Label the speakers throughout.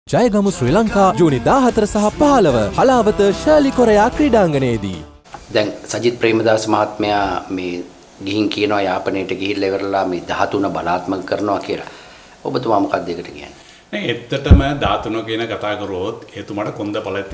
Speaker 1: ජයගමු ශ්‍රී ලංකා ජූනි 14 සහ 15 හලාවත ශාලි කොරයා ක්‍රීඩාංගණයේදී.
Speaker 2: දැන් සජිත් ප්‍රේමදාස මහත්මයා මේ ගිහින් කියනවා යාපනයට ගිහිල්ලා ඉවරලා මේ 13 බලාත්මක කරනවා කියලා. ඔබතුමා මොකක්ද ඒකට කියන්නේ?
Speaker 3: නේ ඇත්තටම 13 කියන කතා කරොත් එතුමාට කොන්ද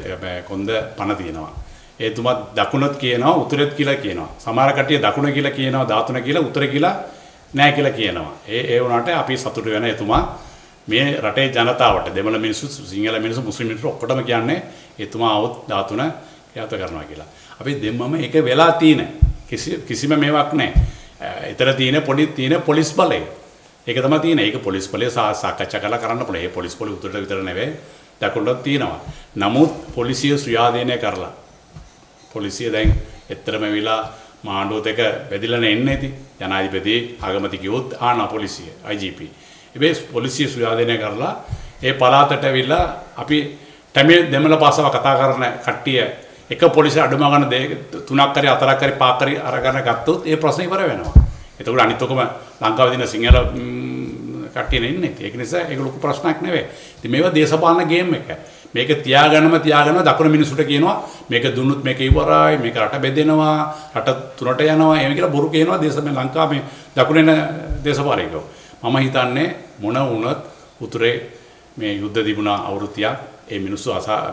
Speaker 3: පණ තියෙනවා. එතුමා දකුණත් කියනවා උතුරෙත් කියලා කියනවා. සමහර කට්ටිය දකුණ කියලා කියනවා 13 කියලා උතුර කියලා නෑ කියලා කියනවා. ඒ වුණාට අපි සතුටු වෙන එතුමා මේ රටේ ජනතාවට දෙමළ මිනිස්සු සිංහල මිනිස්සු මුස්ලිම් මිනිස්සු ඔක්කොටම කියන්නේ එතුමා આવොත් 13 ක්‍රියාත්මක කරනවා කියලා. අපි දෙන්නම ඒක වෙලා තියෙන කිසිම මේවක් නැහැ. ඊතර තියෙන පොලිස් බලය. ඒක තමයි තියෙන්නේ. ඒක පොලිස් බලය සාකච්ඡා කරන්න පුළුවන්. ඒ පොලිස් බලය උතුරට විතර නෙවෙයි දකුණට තියෙනවා. නමුත් පොලිසිය සුයාදීනය කරලා පොලිසිය දැන් එතරම් වෙලා මාණ්ඩුවත් එක බෙදලා නැන්නේ ඉතින් ජනාධිපති අගමැති කිව්වොත් ආනා පොලිසිය IGP ඒ පොලිසිය සුයාදීනය කරලා ඒ පළාතට ඇවිල්ලා අපි තමිල් දෙමළ භාෂාව කතා කරන කට්ටිය එක පොලිසිය අඩුම ගන්න 3ක් හරි 4ක් හරි 5ක් හරි අරගෙන ගත්තොත් ඒ ප්‍රශ්නේ ඉවර වෙනවා. එතකොට අනිත් ඔකම ලංකාවේ දින සිංහල කට්ටිය නෙන්නේ. ඒක නිසා ඒක ලොකු ප්‍රශ්නයක් නෙවෙයි. ඉතින් මේවා දේශපාලන ගේම් එක. මේක තියාගන්නම දකුණු මිනිස්සුන්ට කියනවා මේක දුන්නොත් මේක ඉවරයි මේක රට බෙදෙනවා රට තුනට යනවා එහෙම කියලා බොරු කියනවා ලංකාවේ දකුණේන දේශපාලකයෝ. මම හිතන්නේ මොන වුණත් උතුරේ මේ යුද්ධ තිබුණා අවුරුද්දක් ඒ මිනිස්සු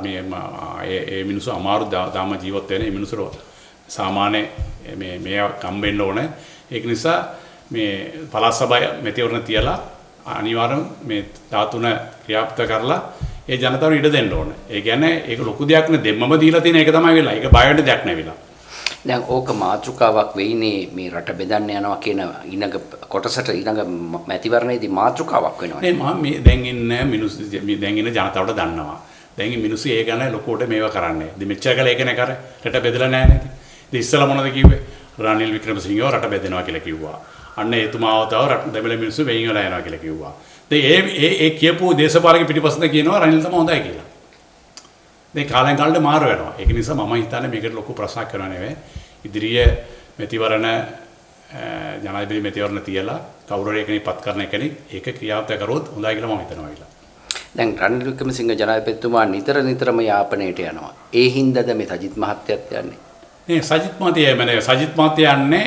Speaker 3: ඒ මිනිස්සු අමාරු දාම ජීවත් වෙන මේ මිනිස්සු සාමාන්‍ය මේ කම්බෙන්න ඕනේ. ඒක නිසා මේ පළාත් සභාවේ මෙතිවරණ තියලා අනිවාර්යෙන් මේ 13 ක්‍රියාත්මක කරලා ඒ ජනතාවට ඉඩ දෙන්න ඕනේ. ඒ කියන්නේ ඒක ලොකු දෙයක් නේ දෙන්නම දීලා තියෙන එක තමයි වෙලා. ඒක බය වෙන්න දෙයක් නෙවෙලා.
Speaker 2: දැන් ඕක මාතෘකාවක් වෙයිනේ මේ රට බෙදන්න යනවා කියන ඊළඟ කොටසට ඊළඟ මැතිවරණයේදී මාතෘකාවක් වෙනවා.
Speaker 3: නේ මේ දැන් ඉන්න මිනිස්සු දැන් ඉන්න ජනතාවට දන්නවා. දැන් මිනිස්සු ඒ ගැන ලොකුවට මේවා කරන්නේ. ඉතින් මෙච්චර කල ඒකනේ කර රට බෙදලා නැහැ නේද? ඉතින් ඉස්සලා මොනවද කිව්වේ? රනිල් වික්‍රමසිංහව රට බෙදෙනවා කියලා කිව්වා. අන්න එතුමාව තව රට දෙමළ මිනිස්සු වෙයින් වල යනවා කියලා කිව්වා. ඒ කියපු දේශපාලක පිටිපස්සෙන් කියනවා රනිල් තමයි හොඳයි කියලා. දැන් කාලෙන් කාලට මාරු වෙනවා. ඒක නිසා මම හිතන්නේ මේකට ලොකු ප්‍රශ්නයක් කරනවා නෙවෙයි. ඉදිරියේ මෙතිවරණ ජනාධිපති මෙතිවරණ තියලා කවුරු හරි එකනිපත් කරන එකනේ ඒක ක්‍රියාත්මක කරොත් හොඳයි කියලා මම හිතනවා කියලා.
Speaker 2: දැන් රනිල් වික්‍රමසිංහ ජනාධිපතිතුමා නිතරම යාපනයට යනවා. ඒ හින්දාද මේ සජිත් මහත්තයත් යන්නේ? නේ
Speaker 3: සජිත් මහත්තයා යන්නේ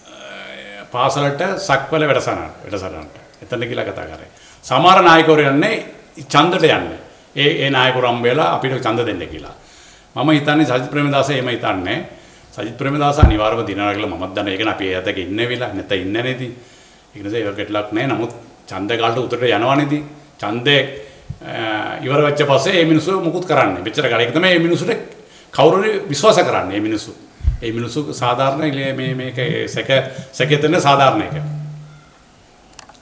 Speaker 3: පාසලට සක්වල වැඩසටහනට. එතන කියලා කතා කරේ. සමහර නායකවරු යන්නේ ඡන්දට යන්නේ. ඒ නායකවරු හම්බෙලා අපිට ඡන්ද දෙන්න කියලා. මම හිතන්නේ සජිත් ප්‍රේමදාස එහෙම හිතන්නේ. සජිත් ප්‍රේමදාස අනිවාර්යව දිනනවා කියලා මමත් දන්නවා. ඒක නේ අපි එයාට ඉන්නේ වෙලා නැත්නම් ඉන්නේ නැති. ඒක නිසා ඒක ගැටලක් නැහැ. නමුත් ඡන්ද කාලට උතරට යනවා නේද? ඡන්දේ ඉවර වෙච්ච පස්සේ මේ මිනිස්සු මුකුත් කරන්නේ. මෙච්චර කාලෙක තමයි මේ මිනිස්සුන්ට කවුරුරි විශ්වාස කරන්නේ මේ මිනිස්සු. ඒ මිනිස්සු සාධාරණ මේක සැකෙතන සාධාරණ එක.